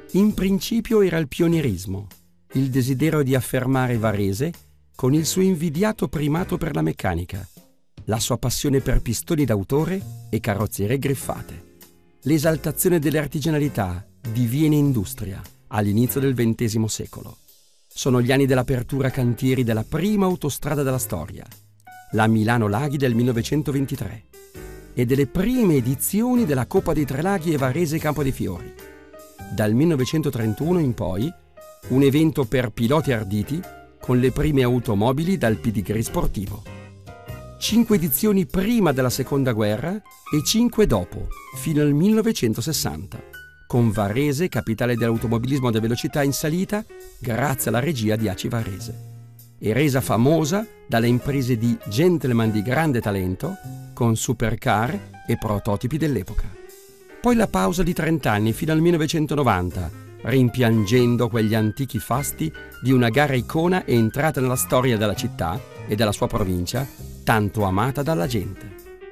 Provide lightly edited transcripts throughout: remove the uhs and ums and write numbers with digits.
In principio era il pionierismo, il desiderio di affermare Varese con il suo invidiato primato per la meccanica, la sua passione per pistoni d'autore e carrozzerie griffate. L'esaltazione delle artigianalità diviene industria all'inizio del XX secolo. Sono gli anni dell'apertura cantieri della prima autostrada della storia, la Milano-Laghi del 1923, e delle prime edizioni della Coppa dei Tre Laghi e Varese Campo dei Fiori. Dal 1931 in poi, un evento per piloti arditi con le prime automobili dal pedigree sportivo. 5 edizioni prima della Seconda Guerra e 5 dopo, fino al 1960, con Varese capitale dell'automobilismo da velocità in salita grazie alla regia di Aci Varese, e resa famosa dalle imprese di gentleman di grande talento con supercar e prototipi dell'epoca. Poi la pausa di 30 anni fino al 1990, rimpiangendo quegli antichi fasti di una gara icona entrata nella storia della città e della sua provincia, tanto amata dalla gente.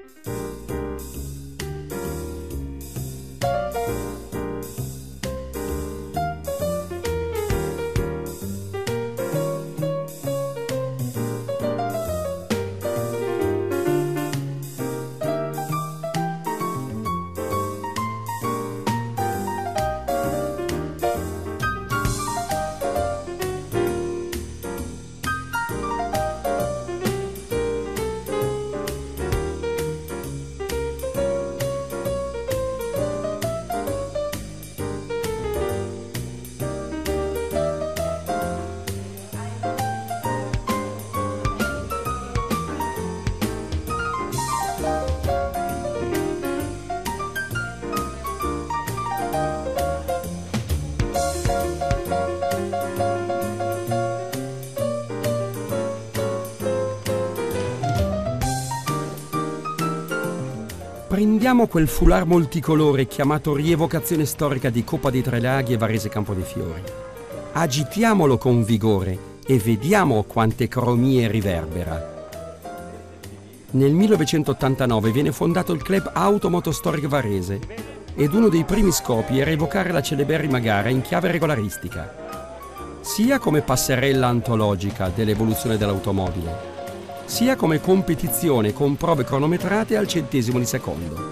Prendiamo quel foulard multicolore chiamato rievocazione storica di Coppa dei Tre Laghi e Varese Campo dei Fiori. Agitiamolo con vigore e vediamo quante cromie riverbera. Nel 1989 viene fondato il Club Automotostorico Varese ed uno dei primi scopi era evocare la celeberrima gara in chiave regolaristica, sia come passerella antologica dell'evoluzione dell'automobile, sia come competizione con prove cronometrate al centesimo di secondo.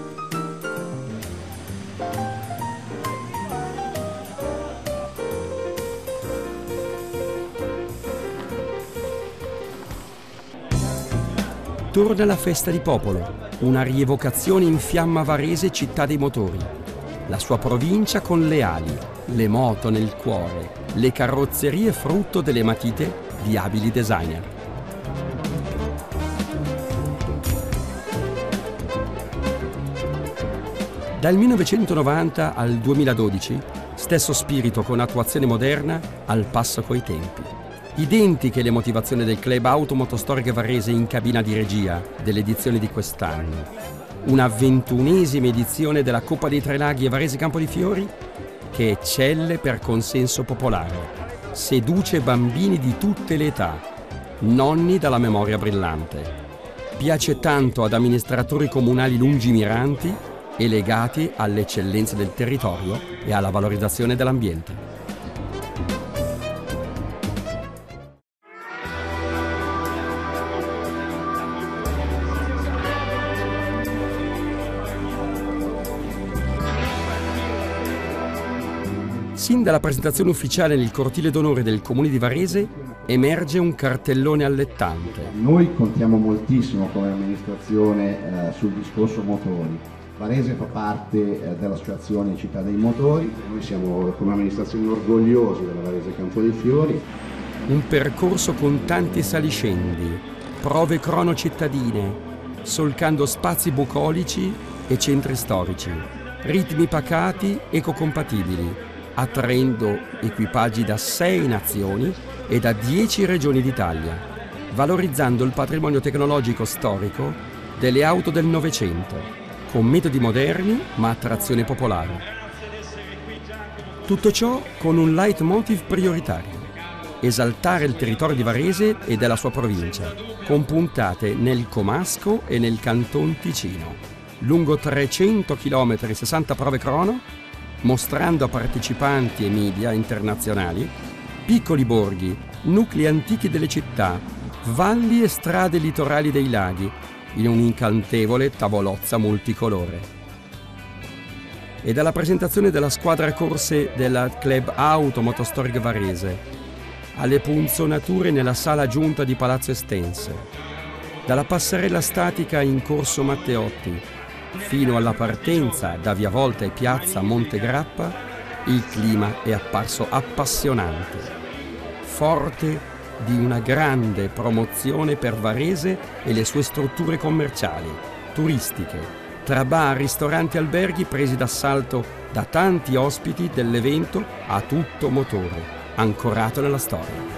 Torna la festa di popolo, una rievocazione in fiamma Varese città dei motori. La sua provincia con le ali, le moto nel cuore, le carrozzerie frutto delle matite di abili designer. Dal 1990 al 2012, stesso spirito con attuazione moderna al passo coi tempi. Identiche le motivazioni del Club Automotostorico Varese in cabina di regia dell'edizione di quest'anno. Una 21esima edizione della Coppa dei Tre Laghi e Varese Campo dei Fiori che eccelle per consenso popolare, seduce bambini di tutte le età, nonni dalla memoria brillante. Piace tanto ad amministratori comunali lungimiranti e legati alle eccellenze del territorio e alla valorizzazione dell'ambiente. Sin dalla presentazione ufficiale nel cortile d'onore del Comune di Varese emerge un cartellone allettante. Noi contiamo moltissimo come amministrazione sul discorso motori. Varese fa parte dell'associazione Città dei Motori, noi siamo come amministrazione orgogliosi della Varese Campo dei Fiori. Un percorso con tanti saliscendi, prove crono cittadine, solcando spazi bucolici e centri storici, ritmi pacati ecocompatibili, attraendo equipaggi da 6 nazioni e da 10 regioni d'Italia, valorizzando il patrimonio tecnologico storico delle auto del Novecento, con metodi moderni ma a trazione popolare. Tutto ciò con un leitmotiv prioritario: esaltare il territorio di Varese e della sua provincia, con puntate nel Comasco e nel Canton Ticino, lungo 300 km e 60 prove crono, mostrando a partecipanti e media internazionali piccoli borghi, nuclei antichi delle città, valli e strade litorali dei laghi, in un'incantevole tavolozza multicolore. E dalla presentazione della squadra corse della Club Auto Motostoriche Varese, alle punzonature nella sala giunta di Palazzo Estense, dalla passerella statica in Corso Matteotti, fino alla partenza da Via Volta e Piazza Montegrappa, il clima è apparso appassionante, forte di una grande promozione per Varese e le sue strutture commerciali, turistiche, tra bar, ristoranti e alberghi presi d'assalto da tanti ospiti dell'evento a tutto motore, ancorato nella storia.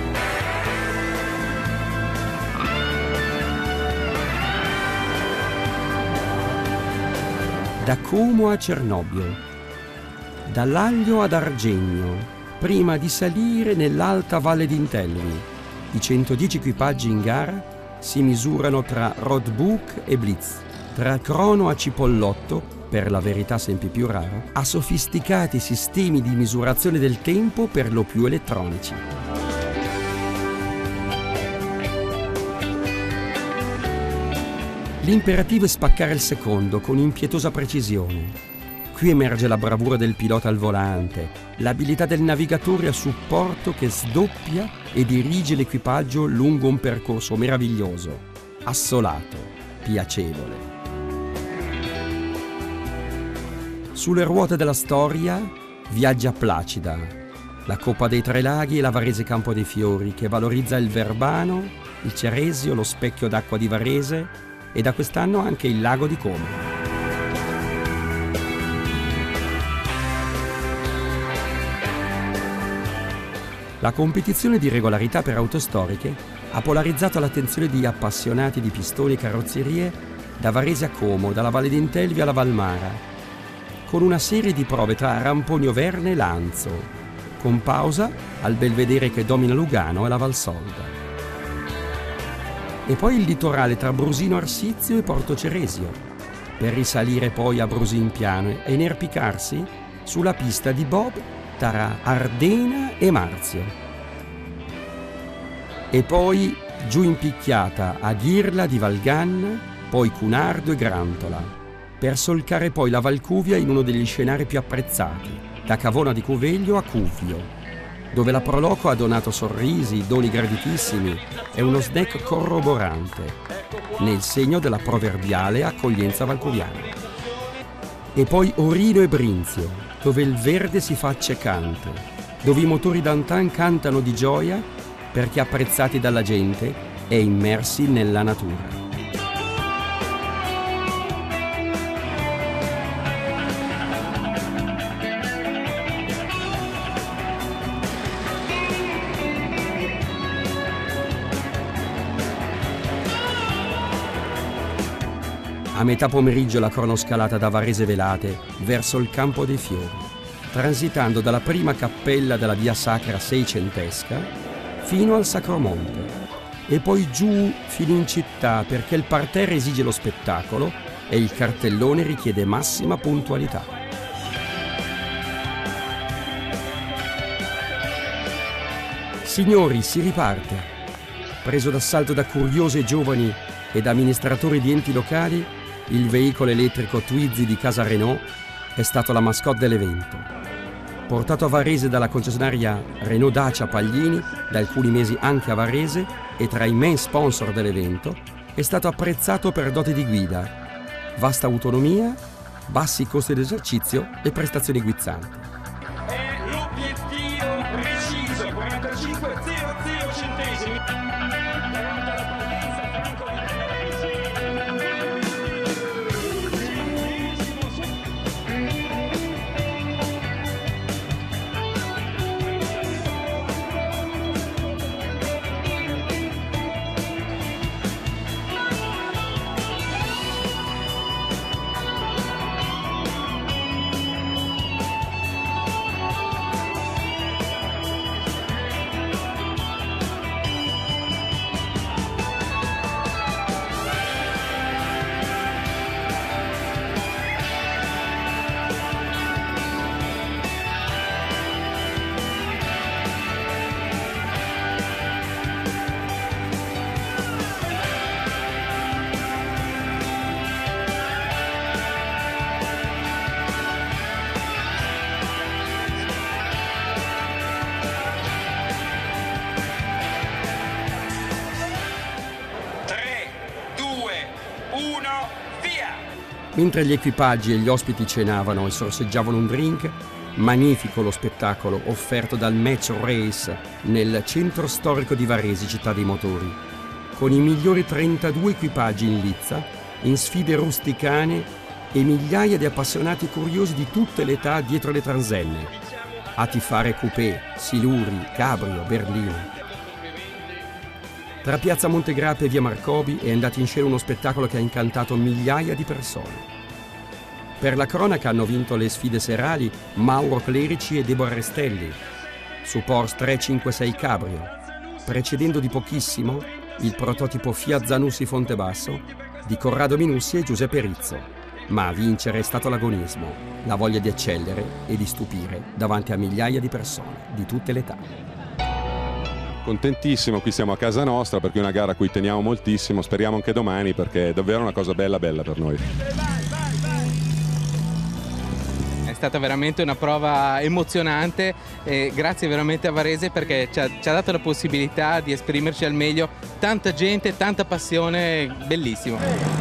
Da Como a Cernobbio, dall'Aglio ad Argegno, prima di salire nell'alta valle d'Intelvi. I 110 equipaggi in gara si misurano tra roadbook e blitz, tra crono a cipollotto, per la verità sempre più raro, a sofisticati sistemi di misurazione del tempo per lo più elettronici. L'imperativo è spaccare il secondo con impietosa precisione. Qui emerge la bravura del pilota al volante, l'abilità del navigatore a supporto che sdoppia e dirige l'equipaggio lungo un percorso meraviglioso, assolato, piacevole. Sulle ruote della storia viaggia Placida, la Coppa dei Tre Laghi e la Varese Campo dei Fiori, che valorizza il Verbano, il Ceresio, lo specchio d'acqua di Varese e da quest'anno anche il lago di Como. La competizione di regolarità per auto storiche ha polarizzato l'attenzione di appassionati di pistoni e carrozzerie da Varese a Como, dalla Valle d'Intelvi alla Valmara, con una serie di prove tra Ramponio Verne e Lanzo, con pausa al Belvedere che domina Lugano e la Valsolda. E poi il litorale tra Brusino Arsizio e Porto Ceresio, per risalire poi a Brusinpiano e inerpicarsi sulla pista di bob tra Ardena e Marzio. E poi giù in picchiata a Ghirla di Valganna, poi Cunardo e Grantola, per solcare poi la Valcuvia in uno degli scenari più apprezzati, da Cavona di Cuveglio a Cuvio, dove la Proloco ha donato sorrisi, doni graditissimi e uno snack corroborante, nel segno della proverbiale accoglienza valcuviana. E poi Orino e Brinzio, dove il verde si fa accecante, dove i motori d'antan cantano di gioia perché apprezzati dalla gente e immersi nella natura. A metà pomeriggio la cronoscalata da Varese Velate verso il Campo dei Fiori, transitando dalla prima cappella della Via Sacra seicentesca fino al Sacromonte e poi giù fino in città perché il parterre esige lo spettacolo e il cartellone richiede massima puntualità. Signori, si riparte. Preso d'assalto da curiosi giovani e da amministratori di enti locali, il veicolo elettrico Twizy di Casa Renault è stato la mascotte dell'evento. Portato a Varese dalla concessionaria Renault Dacia Paglini, da alcuni mesi anche a Varese, e tra i main sponsor dell'evento, è stato apprezzato per doti di guida, vasta autonomia, bassi costi d'esercizio e prestazioni guizzanti. È l'obiettivo preciso, 45,00 centesimi. Mentre gli equipaggi e gli ospiti cenavano e sorseggiavano un drink, magnifico lo spettacolo offerto dal Match Race nel centro storico di Varese, città dei motori, con i migliori 32 equipaggi in lizza, in sfide rusticane e migliaia di appassionati curiosi di tutte le età dietro le transenne, a tifare coupé, siluri, cabrio, berlino. Tra piazza Montegrappa e via Marcobi è andato in scena uno spettacolo che ha incantato migliaia di persone. Per la cronaca hanno vinto le sfide serali Mauro Clerici e Deborah Restelli su Porsche 356 Cabrio, precedendo di pochissimo il prototipo Fiat Zanussi Fontebasso di Corrado Minussi e Giuseppe Rizzo. Ma a vincere è stato l'agonismo, la voglia di eccellere e di stupire davanti a migliaia di persone di tutte le età. Contentissimo, qui siamo a casa nostra perché è una gara a cui teniamo moltissimo, speriamo anche domani perché è davvero una cosa bella per noi. È stata veramente una prova emozionante e grazie veramente a Varese perché ci ha dato la possibilità di esprimerci al meglio, tanta gente, tanta passione, bellissimo.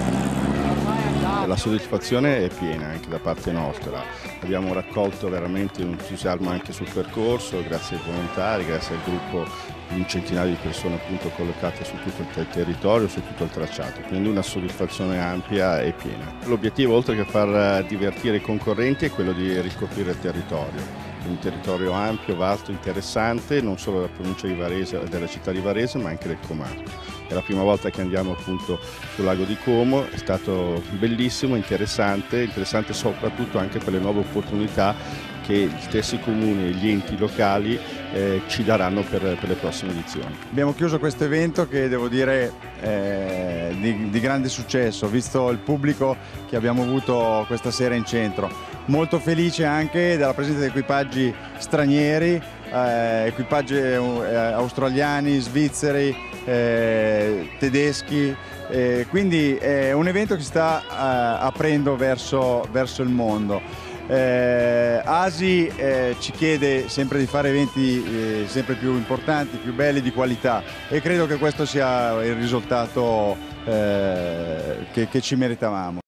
La soddisfazione è piena anche da parte nostra, abbiamo raccolto veramente un entusiasmo anche sul percorso, grazie ai volontari, grazie al gruppo di un centinaio di persone appunto collocate su tutto il territorio, su tutto il tracciato, quindi una soddisfazione ampia e piena. L'obiettivo oltre che far divertire i concorrenti è quello di riscoprire il territorio. Un territorio ampio, vasto, interessante, non solo della provincia di Varese e della città di Varese, ma anche del Comacchio. È la prima volta che andiamo appunto sul lago di Como, è stato bellissimo, interessante soprattutto anche per le nuove opportunità che gli stessi comuni e gli enti locali ci daranno per le prossime edizioni. Abbiamo chiuso questo evento che devo dire di grande successo, visto il pubblico che abbiamo avuto questa sera in centro. Molto felice anche della presenza di equipaggi stranieri, equipaggi australiani, svizzeri, tedeschi, quindi è un evento che sta aprendo verso il mondo. ASI ci chiede sempre di fare eventi sempre più importanti, più belli, di qualità, e credo che questo sia il risultato che ci meritavamo.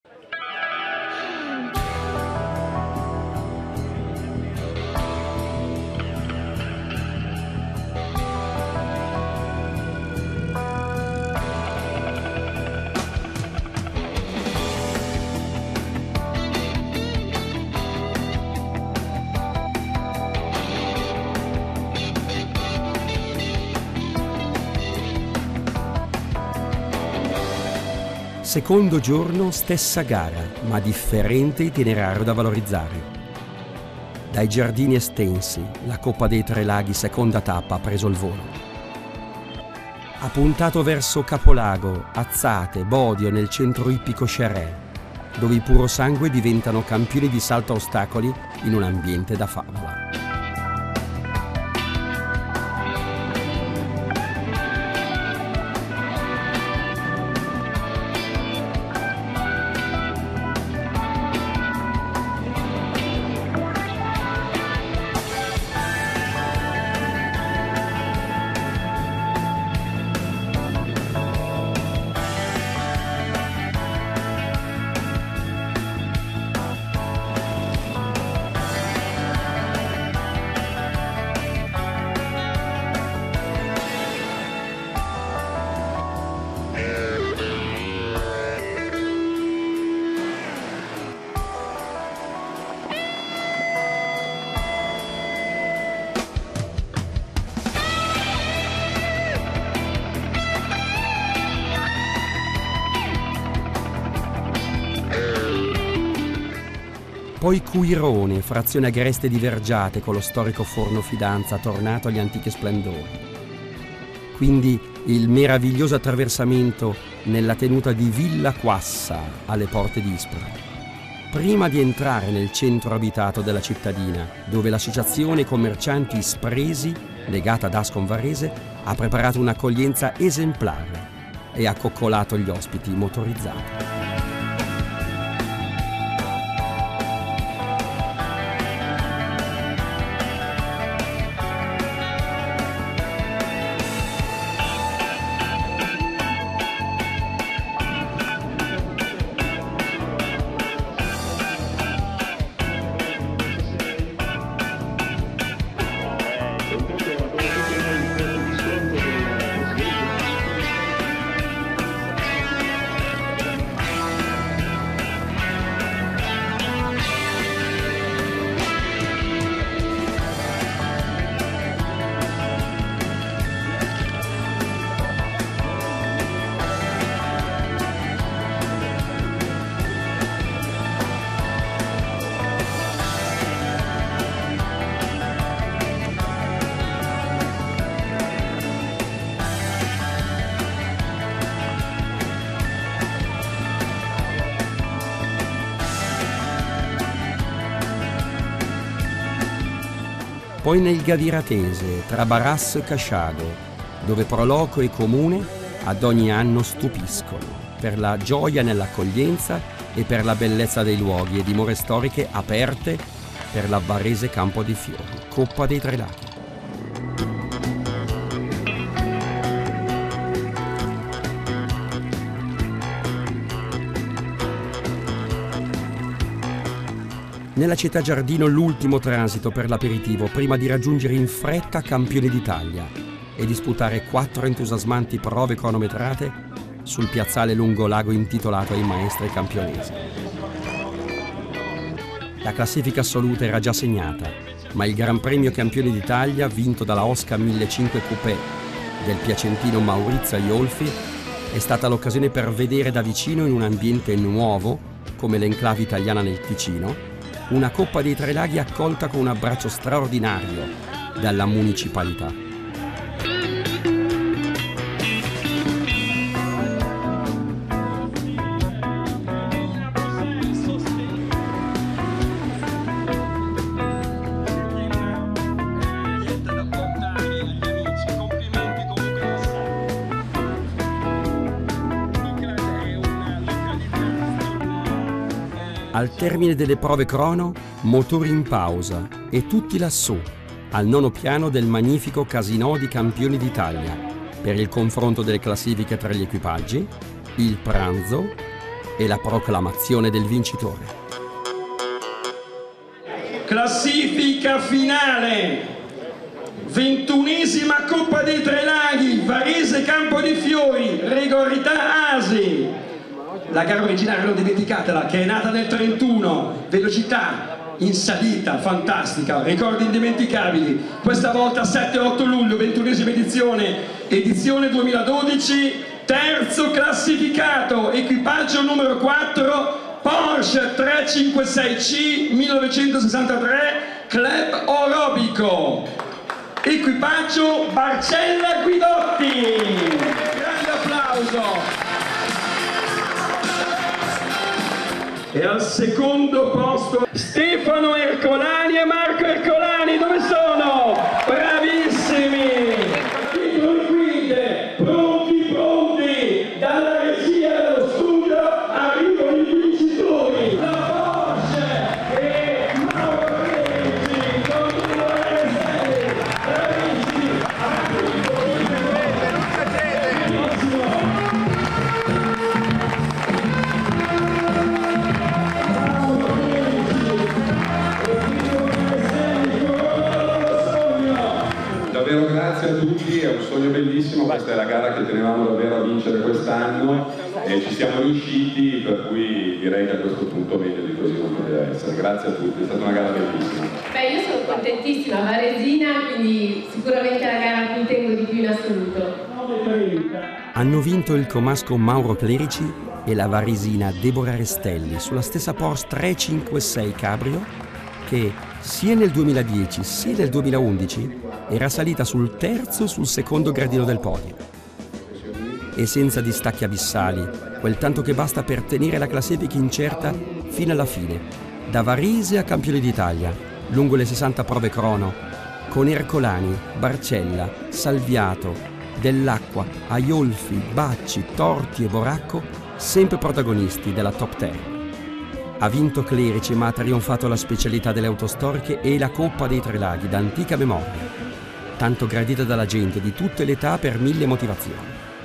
Secondo giorno, stessa gara, ma differente itinerario da valorizzare. Dai giardini estensi, la Coppa dei Tre Laghi seconda tappa ha preso il volo. Ha puntato verso Capolago, Azzate, Bodio nel centro ippico Scerè, dove i purosangue diventano campioni di salto a ostacoli in un ambiente da favola. Poi Cuirone, frazione agreste di Vergiate con lo storico forno Fidanza tornato agli antichi splendori. Quindi il meraviglioso attraversamento nella tenuta di Villa Quassa alle porte di Ispra. Prima di entrare nel centro abitato della cittadina, dove l'associazione commercianti Ispresi, legata ad Ascon Varese, ha preparato un'accoglienza esemplare e ha coccolato gli ospiti motorizzati. poi nel Gaviratese, tra Barasso e Casciago, dove Proloco e Comune ad ogni anno stupiscono per la gioia nell'accoglienza e per la bellezza dei luoghi e dimore storiche aperte per la Varese Campo dei Fiori, Coppa dei Tre Laghi. Nella città giardino l'ultimo transito per l'aperitivo prima di raggiungere in fretta Campioni d'Italia e disputare 4 entusiasmanti prove cronometrate sul piazzale lungo lago intitolato ai maestri campionesi. La classifica assoluta era già segnata, ma il Gran Premio Campioni d'Italia, vinto dalla Osca 1500 Coupé del piacentino Maurizio Aiolfi, è stata l'occasione per vedere da vicino, in un ambiente nuovo come l'enclave italiana nel Ticino, una Coppa dei Tre Laghi accolta con un abbraccio straordinario dalla municipalità. Al termine delle prove crono, motori in pausa e tutti lassù, al 9° piano del magnifico Casinò di Campioni d'Italia, per il confronto delle classifiche tra gli equipaggi, il pranzo e la proclamazione del vincitore. Classifica finale, 21esima Coppa dei Tre Laghi, Varese Campo dei Fiori, regolarità ASI. La gara originale, non dimenticatela, che è nata nel 31, velocità in salita, fantastica, ricordi indimenticabili. Questa volta 7-8 luglio, 21esima edizione 2012, terzo classificato, equipaggio numero 4, Porsche 356C 1963, Club Orobico. Equipaggio Barcella Guidotti. Grande applauso. E al secondo posto Stefano Ercolani e Marco Ercolani, dove sono? Bravissimi! Dietro le quinte, pronti, dalla regia dello studio arrivano i vincitori, la Porsche e Mauro Renzi, con 2 stelle, bravissimi! Davvero grazie a tutti, è un sogno bellissimo, questa è la gara che tenevamo davvero a vincere quest'anno e ci siamo riusciti, per cui direi che a questo punto meglio di così non poteva essere. Grazie a tutti, è stata una gara bellissima. Beh, io sono contentissima, varesina, quindi sicuramente la gara a cui tengo di più in assoluto. Hanno vinto il comasco Mauro Clerici e la varesina Deborah Restelli sulla stessa Porsche 356 Cabrio che sia nel 2010 sia nel 2011 era salita sul terzo e sul secondo gradino del podio. E senza distacchi abissali, quel tanto che basta per tenere la classifica incerta fino alla fine, da Varese a Campioni d'Italia, lungo le 60 prove crono, con Ercolani, Barcella, Salviato, Dell'Acqua, Aiolfi, Bacci, Torti e Boracco, sempre protagonisti della top 10. Ha vinto Clerici, ma ha trionfato la specialità delle auto storiche e la Coppa dei Tre Laghi d'antica memoria, tanto gradita dalla gente di tutte le età per 1000 motivazioni.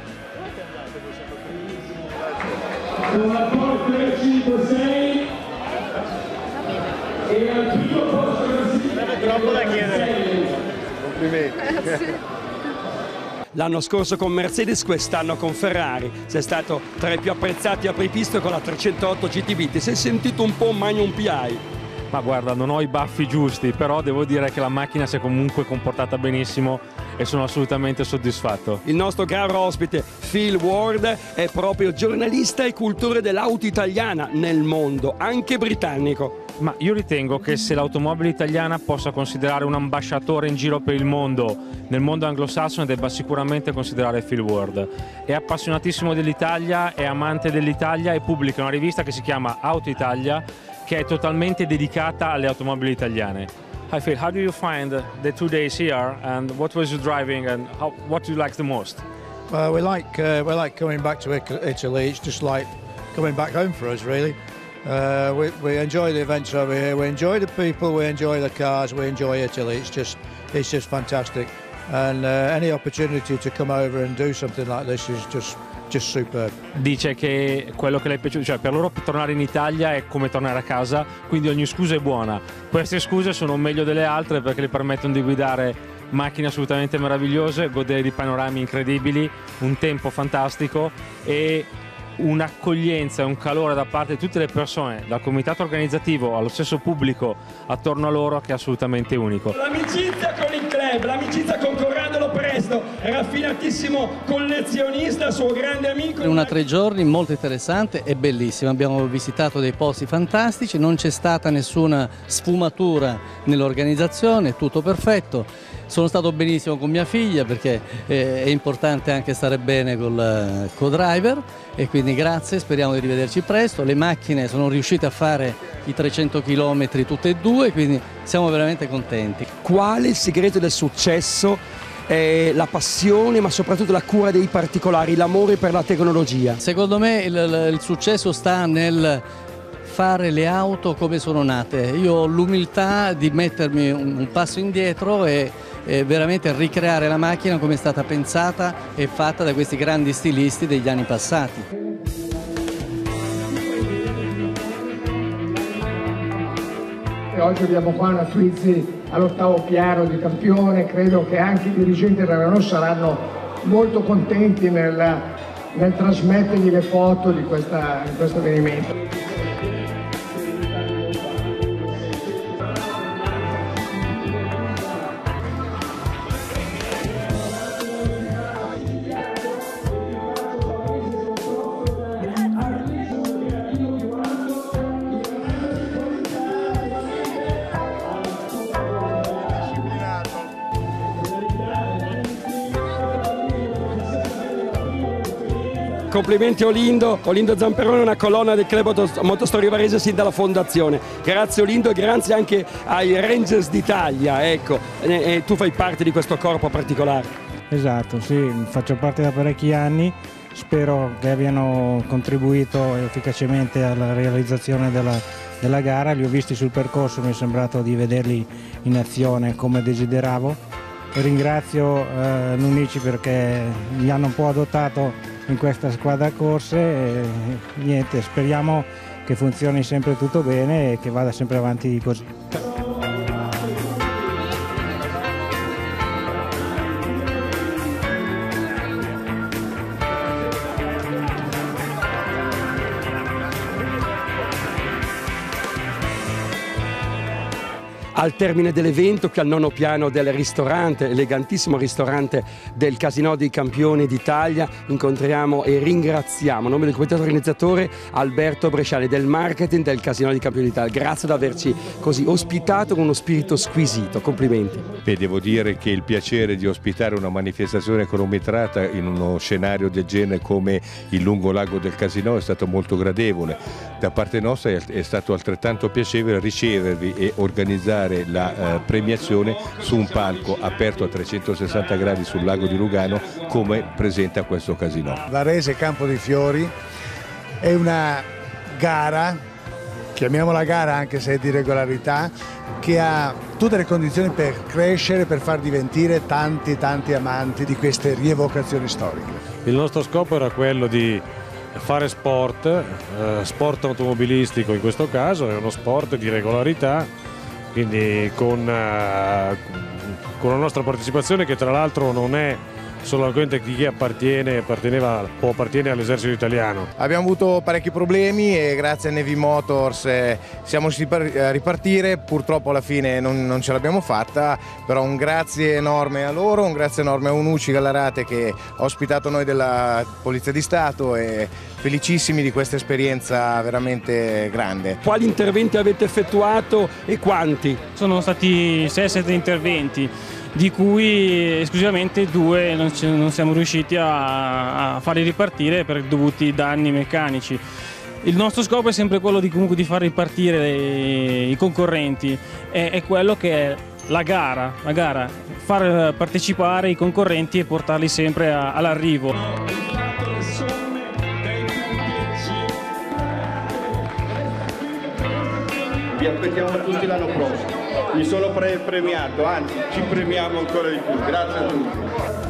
Con la Porsche 5-6 e al primo posto Troppo da chiedere. Complimenti. L'anno scorso con Mercedes, quest'anno con Ferrari. Sei stato tra i più apprezzati apripista con la 308 GTB. Ti sei sentito un po' Magnum PI? Ma guarda, non ho i baffi giusti, però devo dire che la macchina si è comunque comportata benissimo e sono assolutamente soddisfatto. Il nostro caro ospite Phil Ward è proprio giornalista e cultore dell'auto italiana nel mondo, anche britannico. Ma io ritengo che se l'automobile italiana possa considerare un ambasciatore in giro per il mondo, nel mondo anglosassone, debba sicuramente considerare Phil Ward. È appassionatissimo dell'Italia, è amante dell'Italia e pubblica una rivista che si chiama Auto Italia, che è totalmente dedicata alle automobili italiane. Hi Phil, how do you find the 2 days here, and what was you driving, and what do you like the most? We like coming back to Italy. It's just like coming back home for us, really. We enjoy the events over here. We enjoy the people. We enjoy the cars. We enjoy Italy. It's just fantastic. And any opportunity to come over and do something like this is just superb. Dice che quello che le è piaciuto, cioè per loro tornare in Italia è come tornare a casa, quindi ogni scusa è buona. Queste scuse sono meglio delle altre perché le permettono di guidare macchine assolutamente meravigliose, godere di panorami incredibili, un tempo fantastico e un'accoglienza e un calore da parte di tutte le persone, dal comitato organizzativo allo stesso pubblico attorno a loro, che è assolutamente unico. L'amicizia con il club, l'amicizia con Corrado Lopresto, raffinatissimo collezionista, suo grande amico. Una 3 giorni molto interessante e bellissima, abbiamo visitato dei posti fantastici, non c'è stata nessuna sfumatura nell'organizzazione, tutto perfetto. Sono stato benissimo con mia figlia perché è importante anche stare bene col co-driver, e quindi grazie, speriamo di rivederci presto. Le macchine sono riuscite a fare i 300 km tutte e due, quindi siamo veramente contenti. Qual è il segreto del successo? La passione, ma soprattutto la cura dei particolari, l'amore per la tecnologia. Secondo me il successo sta nel fare le auto come sono nate. Io ho l'umiltà di mettermi un passo indietro e veramente ricreare la macchina come è stata pensata e fatta da questi grandi stilisti degli anni passati. E oggi abbiamo qua una Twizy all'8° piano di campione, credo che anche i dirigenti della Renault saranno molto contenti nel trasmettergli le foto di questo avvenimento. Complimenti Olindo Zamperone, una colonna del Club Motostorie Varese sin dalla fondazione. Grazie Olindo e grazie anche ai Rangers d'Italia, ecco, tu fai parte di questo corpo particolare. Esatto, sì, faccio parte da parecchi anni, spero che abbiano contribuito efficacemente alla realizzazione della gara. Li ho visti sul percorso, mi è sembrato di vederli in azione come desideravo. E ringrazio Nunici perché mi hanno un po' adottato in questa squadra corse e niente, speriamo che funzioni sempre tutto bene e che vada sempre avanti così. Al termine dell'evento, qui al 9° piano del ristorante, elegantissimo ristorante del Casinò dei Campioni d'Italia, incontriamo e ringraziamo a nome del comitato organizzatore Alberto Bresciani del marketing del Casinò dei Campioni d'Italia. Grazie di averci così ospitato con uno spirito squisito, complimenti. Beh, devo dire che il piacere di ospitare una manifestazione cronometrata in uno scenario del genere come il lungo lago del Casinò è stato molto gradevole. Da parte nostra è stato altrettanto piacevole ricevervi e organizzare la premiazione su un palco aperto a 360 gradi sul lago di Lugano come presenta questo Casinò. Varese Campo dei Fiori è una gara, chiamiamola gara anche se è di regolarità, che ha tutte le condizioni per crescere, per far diventare tanti amanti di queste rievocazioni storiche. Il nostro scopo era quello di fare sport automobilistico in questo caso, è uno sport di regolarità, quindi con la nostra partecipazione, che tra l'altro non è solamente di chi apparteneva o appartiene all'esercito italiano. Abbiamo avuto parecchi problemi e grazie a Nevi Motors siamo riusciti a ripartire, purtroppo alla fine non ce l'abbiamo fatta, però un grazie enorme a loro, un grazie enorme a Unucci Gallarate che ha ospitato noi della Polizia di Stato e felicissimi di questa esperienza veramente grande. Quali interventi avete effettuato e quanti? Sono stati 6-7 interventi, di cui esclusivamente 2 non siamo riusciti a farli ripartire per dovuti danni meccanici. il nostro scopo è sempre quello di comunque di far ripartire i concorrenti, è quello che è la gara, far partecipare i concorrenti e portarli sempre all'arrivo. Vi aspettiamo tutti l'anno prossimo. Mi sono premiato, anzi ci premiamo ancora di più. Grazie a tutti.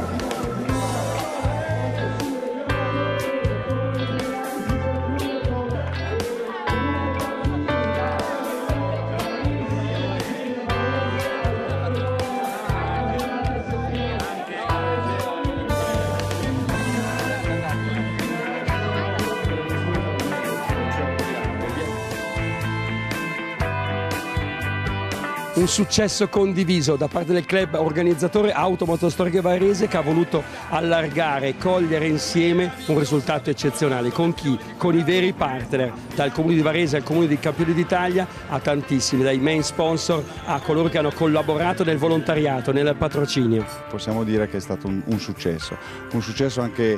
Un successo condiviso da parte del club organizzatore Automotostoriche Varese, che ha voluto allargare e cogliere insieme un risultato eccezionale. Con chi? Con i veri partner, dal Comune di Varese al Comune dei Campioni d'Italia a tantissimi, dai main sponsor a coloro che hanno collaborato nel volontariato, nel patrocinio. Possiamo dire che è stato un successo anche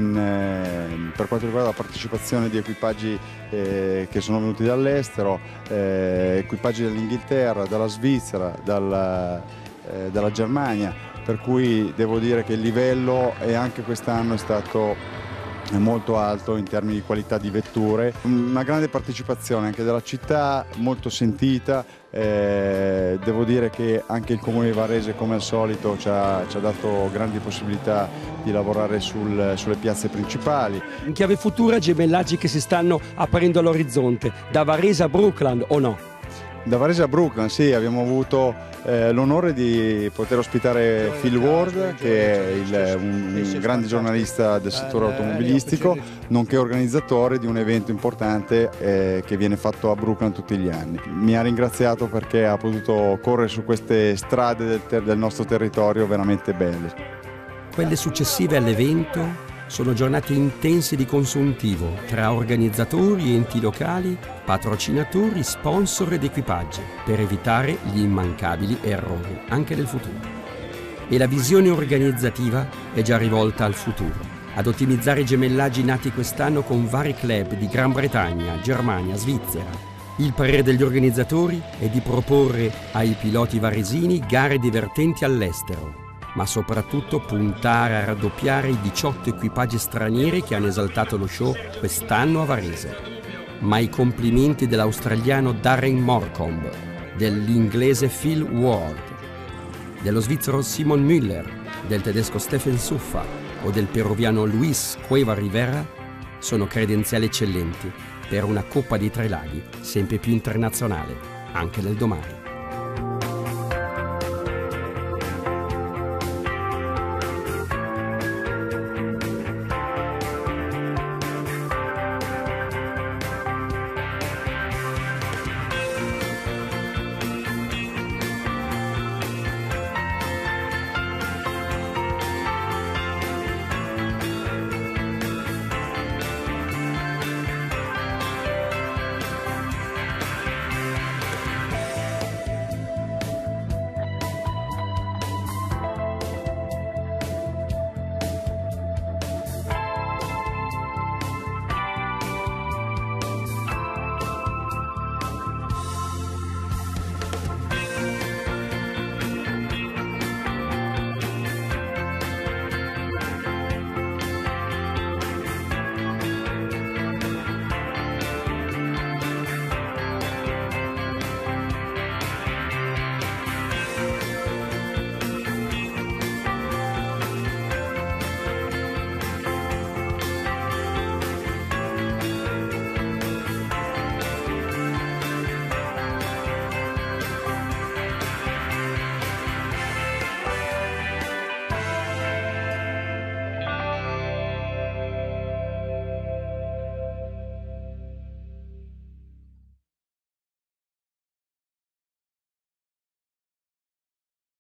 per quanto riguarda la partecipazione di equipaggi che sono venuti dall'estero, equipaggi dall'Inghilterra, dalla Svizzera, dalla Germania, per cui devo dire che il livello anche quest'anno è stato molto alto in termini di qualità di vetture, una grande partecipazione anche della città, molto sentita. Devo dire che anche il Comune di Varese, come al solito, ci ha dato grandi possibilità di lavorare sulle piazze principali. In chiave futura, gemellaggi che si stanno aprendo all'orizzonte, da Varese a Brookland o no? Da Varese a Brookland, sì, abbiamo avuto l'onore di poter ospitare Phil Ward, che è un grande giornalista del settore automobilistico, nonché organizzatore di un evento importante che viene fatto a Brookland tutti gli anni. Mi ha ringraziato perché ha potuto correre su queste strade del nostro territorio veramente belle. Quelle successive all'evento sono giornate intense di consuntivo tra organizzatori, enti locali, patrocinatori, sponsor ed equipaggi, per evitare gli immancabili errori anche nel futuro. E la visione organizzativa è già rivolta al futuro, ad ottimizzare i gemellaggi nati quest'anno con vari club di Gran Bretagna, Germania, Svizzera. Il parere degli organizzatori è di proporre ai piloti varesini gare divertenti all'estero, ma soprattutto puntare a raddoppiare i 18 equipaggi stranieri che hanno esaltato lo show quest'anno a Varese. Ma i complimenti dell'australiano Darren Morcombe, dell'inglese Phil Ward, dello svizzero Simon Müller, del tedesco Steffen Suffa o del peruviano Luis Cueva Rivera sono credenziali eccellenti per una Coppa dei Tre Laghi sempre più internazionale, anche nel domani.